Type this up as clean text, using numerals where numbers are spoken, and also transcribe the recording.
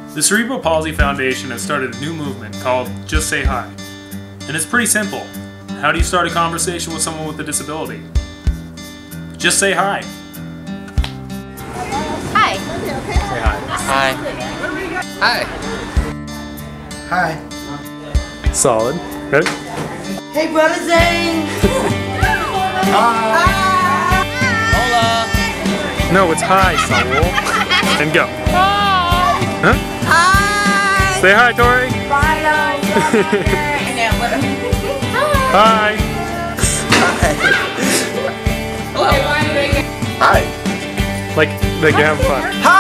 The Cerebral Palsy Foundation has started a new movement called Just Say Hi. And it's pretty simple. How do you start a conversation with someone with a disability? Just say hi. Hi. Say hi. Hi. Hi. Solid. Ready? Hey, brother Zane. Hi. Hola. No, it's hi, Saul. And go. Huh? Hi. Say hi, Tori. Hi. Hello. Hi. Like you're having fun. Hi.